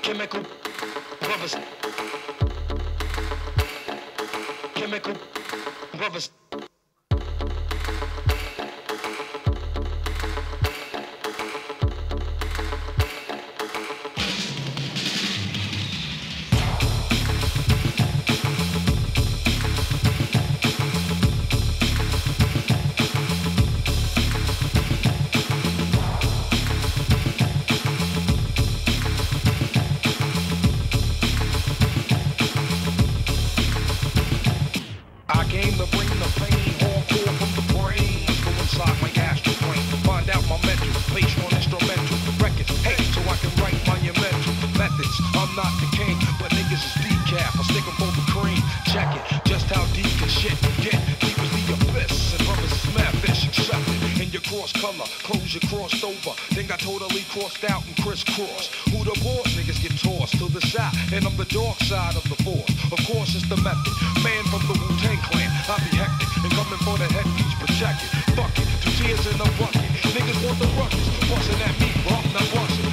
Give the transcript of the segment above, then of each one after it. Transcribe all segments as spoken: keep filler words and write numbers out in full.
Chemical brothers. Chemical brothers. Out and crisscross. Who the boss? Niggas get tossed to the side, and I'm the dark side of the force. Of course, it's the method. Man from the Wu-Tang Clan, I be hectic and coming for the headpiece, but check it. Fuck it, two tears in a bucket. Niggas want the ruckus, bustin' at me, bro, I'm not bustin'.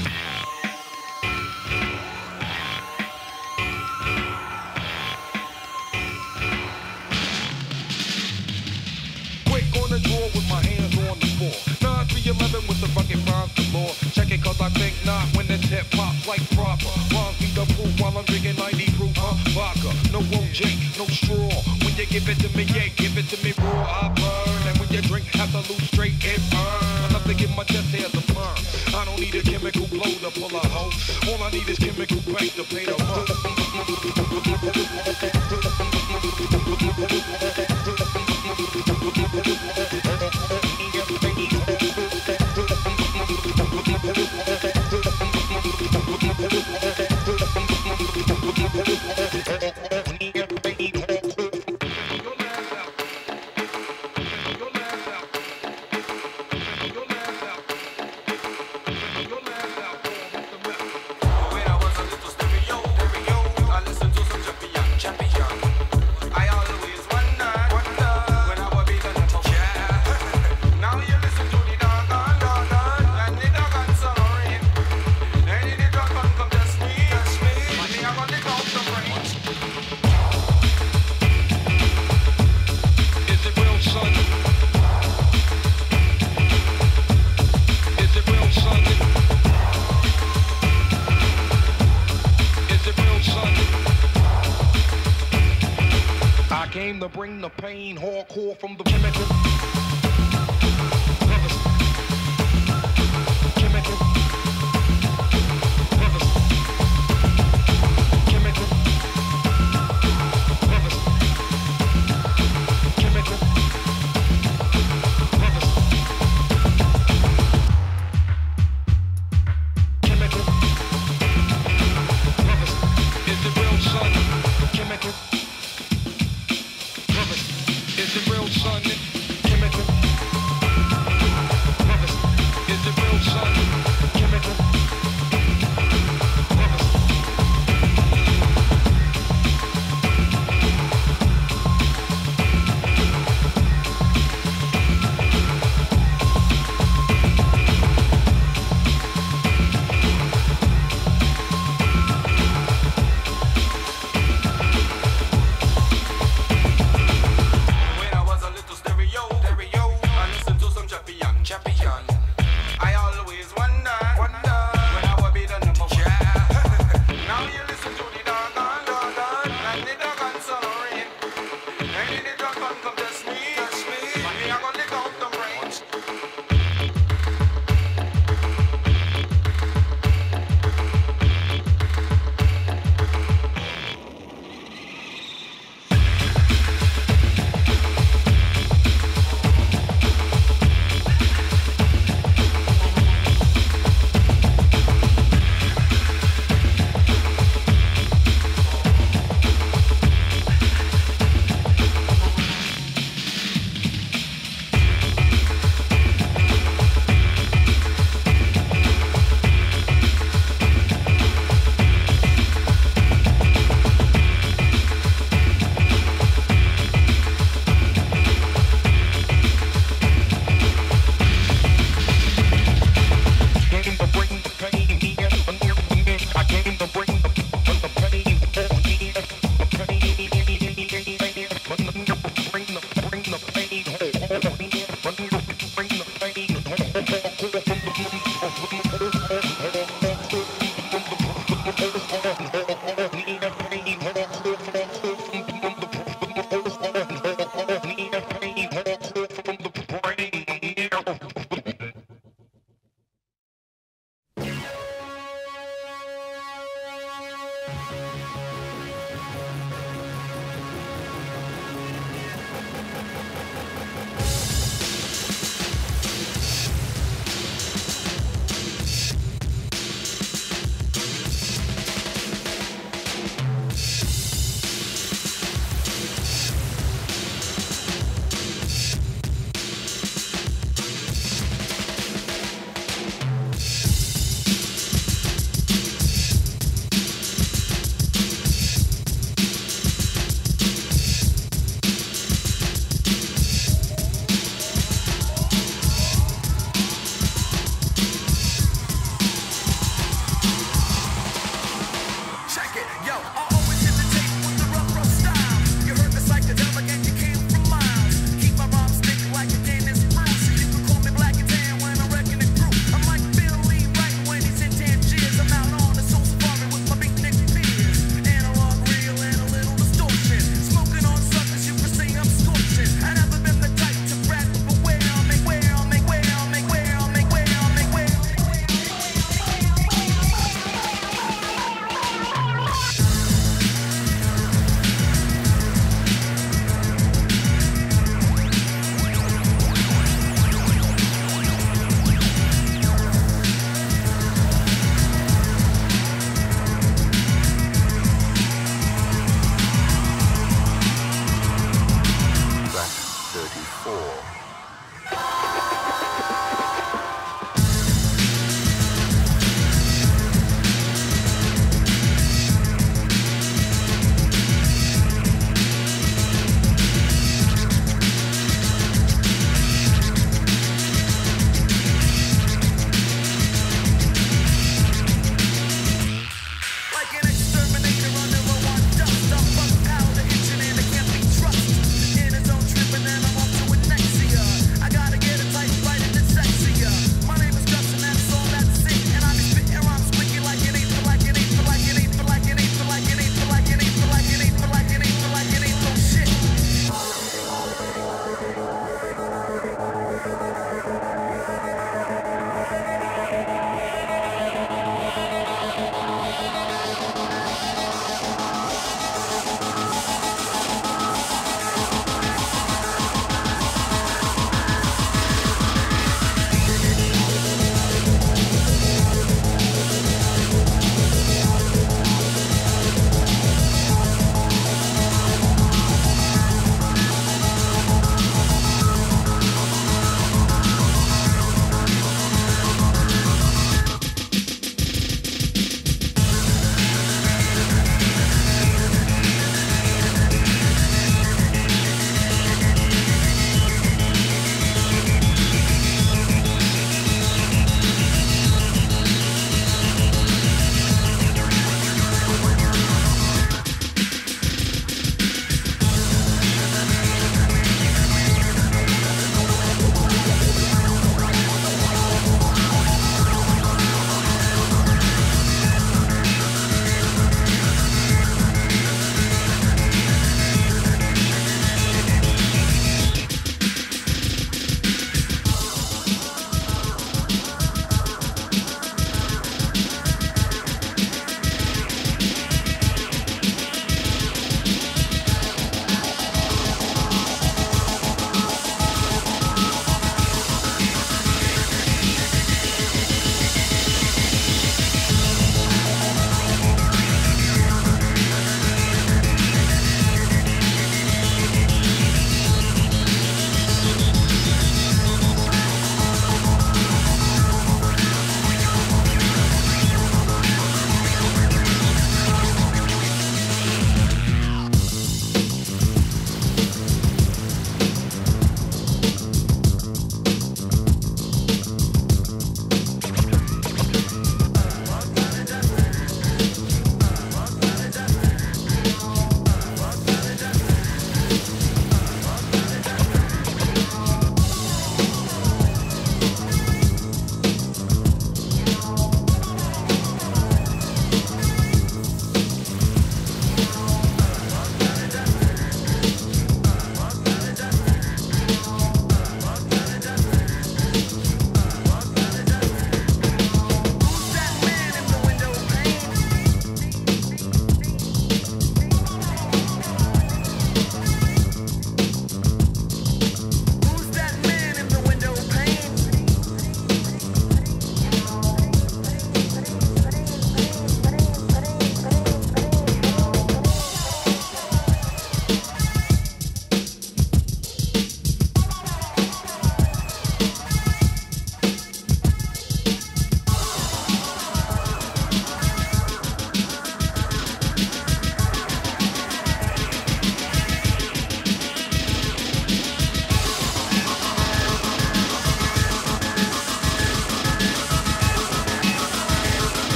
Quick on the draw with my hands on the floor. nine three eleven with the rugged rhymes galore. Check it cause I think not when the tip pops like proper. Rhymes be the proof while I'm drinking ninety proof, huh? Vodka, no O J, no straw. When you give it to me, yeah, give it to me raw, I burn. And when you drink, have to lose straight, it burn. Enough to give my chest hair the perm. I don't need a chemical blow to pull a hoe. All I need is chemical bank to pay the rent. To bring the pain, hardcore from the chemical. Brothers. Chemical. Brothers. Chemical. Brothers. Chemical. Brothers. Chemical. Brothers. Is it real, son? Chemical. Is it real, son? Chemical.